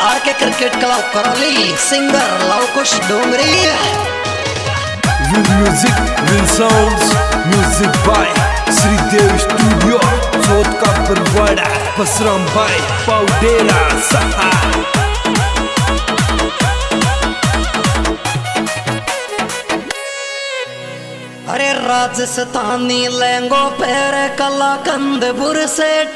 R K cricket club Karauli singer Lavkush Dongri with music with sounds music by Shridev studio Chauth का बरवाड़ा बसराम भाई पाउडेरा सहा। अरे राजस्थानी लहंगो पैर कला कंदपुर सेट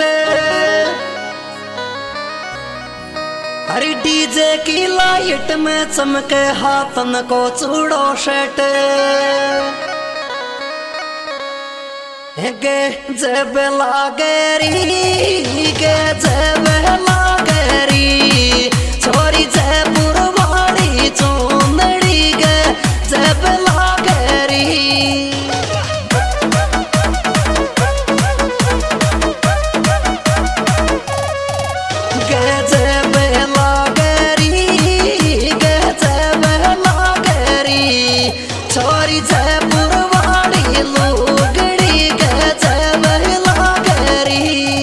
अरे डीजे की लाइट में चमके हाथन को चूड़ो शेट गे जब लागेरी गे जब लागेरी छोरी जयपुर वाली चूंदड़ी गे जब लागेरी गे जब लागेरी गे जब लागेरी छोरी जयपुर वाली लुगड़ी गे जब लागेरी।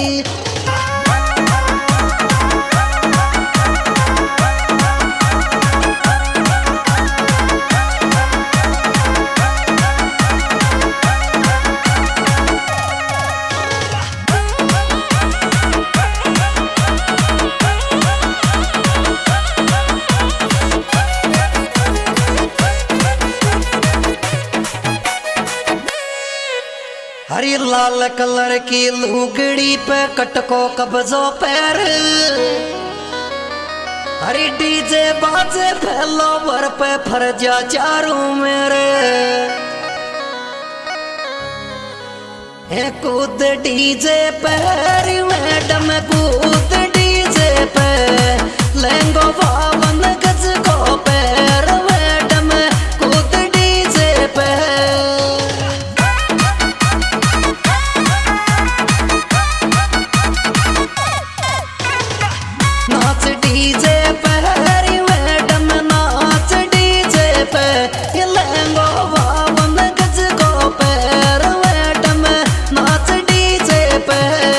हरी लाल कलर की लुगड़ी पे कटको कब्जो पैर हरी डीजे बाजे फैलो वर पे फरजा चारों मेरे कूद डीजे पे मैडम कूद डीजे पे लहंगो बावन गज को पैर मैडम कूद डीजे पे नाच डीजे पे हरी मैडम नाच डीजे पे ये लहंगो बावन गज को पैर मैडम नाच डीजे पे।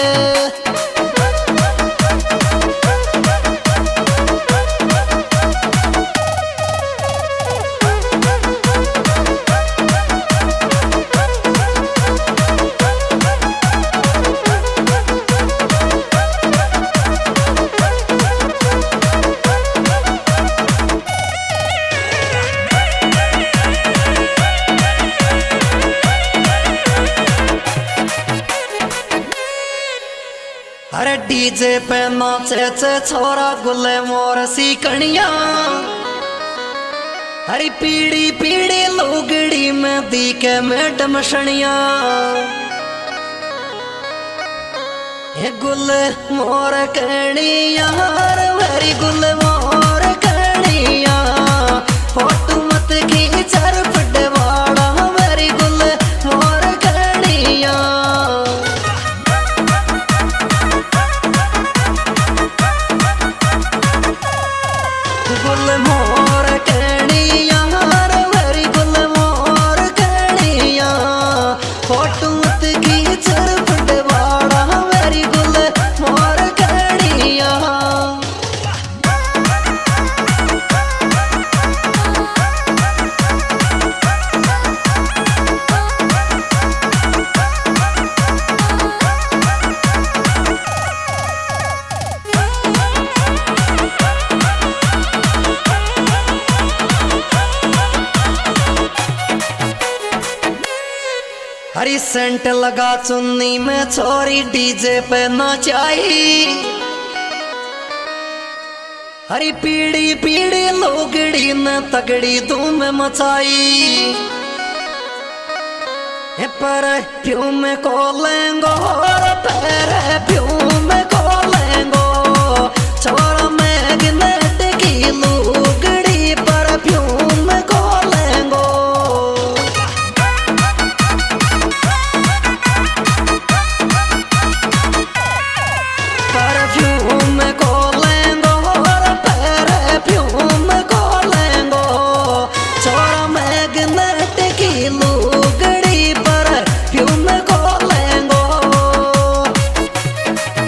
अरे डीजे पे नाचे चे छोरा गुले मोर सी कणिया हरी पीड़ी पीड़ी लुगड़ी में दी के मैडम शनिया ये गुल मोर कणिया हरी गुल मोर कणिया फोटो मत खींच पटवाड़ा मेरी गुल मोर कणिया। गुल मोर कणिया हरी गुल मोर कणिया फोटो मत खींच पटवाड़ा मेरी गुल मोर कणिया। हरी सेंट लगा चुन्नी में छोरी डीजे पे नचाई हरी पीड़ी पीड़ी लुगड़ी ने तगड़ी धूम मचाई पर प्यूम को लेंगो पैर प्यूम को लेंगो छोरा मैग्नेट की लुगड़ी पर प्यूम को लेंगो। परफ्यूम को लेंगो परफ्यूम को लेंगो छोरा मैग्नेट की लुगड़ी पर फ्यूम को लेंगो।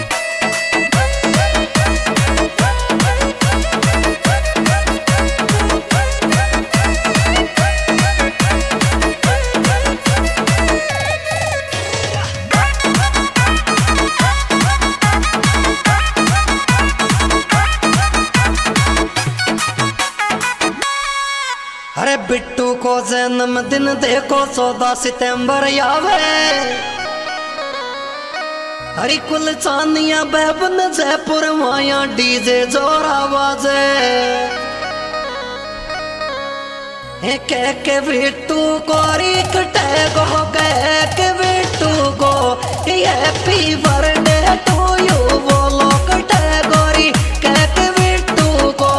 को जन्मदिन देखो 14 सितंबर आवे। हरी कुल चांदिया बहबन जयपुर माया डीजे जोर आवाजे। कह के बिट्टू को रिकटे गो, कह के बिट्टू को हैप्पी बर्थडे टू यू बोलो कटे गोरी, कह के बिट्टू को।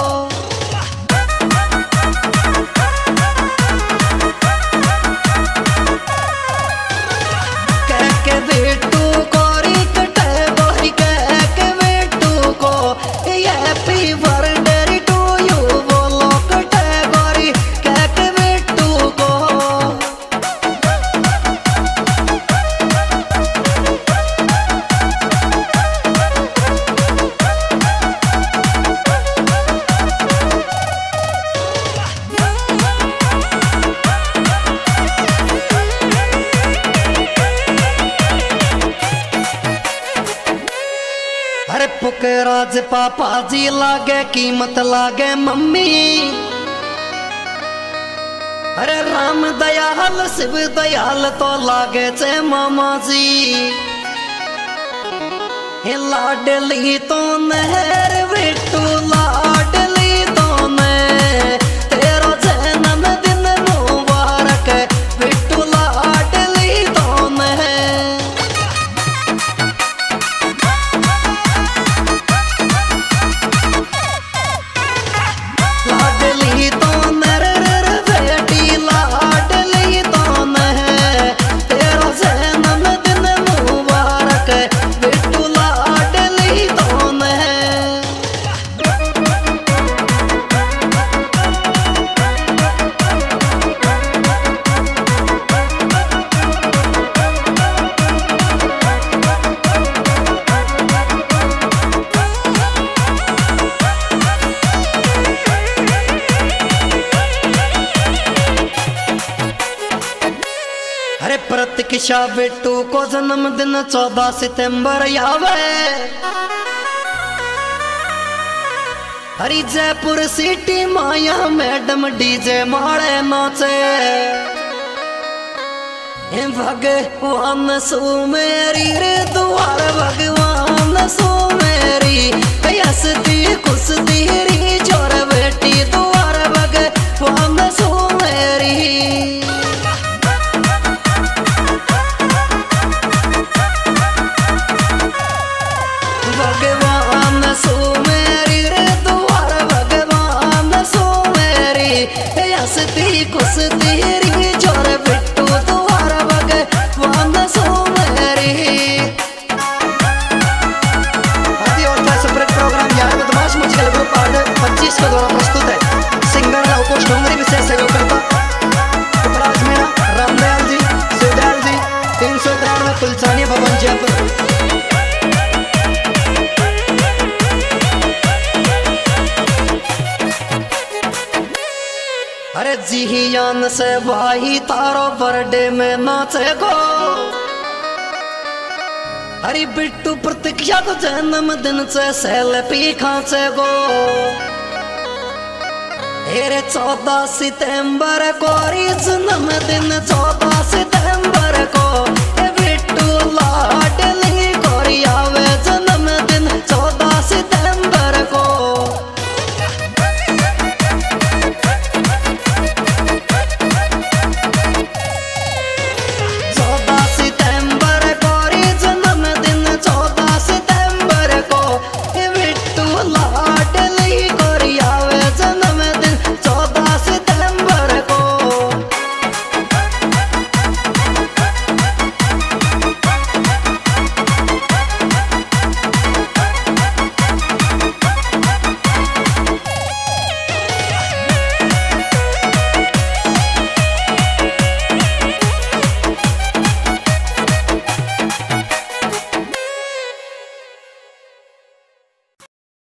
कह के बिट्टू को रिकटे गोरी, कह के बिट्टू को हैप्पी बर्थडे टू यू बोलो कटे गोरी, कह के बिट्टू को। अरे पुकरा ज पापा जी लागे कीमत लागे मम्मी। अरे राम दयाल शिव दयाल तो लागे चे मामा जी। हे लाडली तो नहर बिट्टू लाडली तो ने तेरा जन्मदिन मुबारक बिट्टू लाडली तो ने। लाडली तो नर बेटी लाडली तो है तेरा जन्मदिन मुबारक बिट्टू लाडली तो है। अरे प्रतीक्षा बिट्टू को जन्मदिन 14 सितंबर आवे। हरी जयपुर सिटी माया मैडम डीजे मारे नाचे। भगवान सु मेरी रे द्वार भगवान सु मेरी हंसती खुशती री जोर बेटी द्वार भगवान सु मेरी। भगवान सु मेरी रे द्वार भगवान सु मेरी हंसती खुशती री जोर बिट्टू द्वार भगवान सु मेरी। आदि और का सेपरेट प्रोग्राम यार बदमाश मुझे ग्रुप आर्डर 25 के द्वारा प्रस्तुत है। सिंगर लवकुश डोंगरी विशेष सहयोग करता उपराज मेरा रामदयाल जी शिवदयाल जी 393 तुलसानी भवन जयपुर। अरे जिहियान से भाई तारो बर्थडे में नाचे गो। अरे बिट्टू प्रतीक्षा को जन्मदिन से सेल्फी खाचे गो। अरे 14 सितंबर को जन्मदिन 14 सितंबर को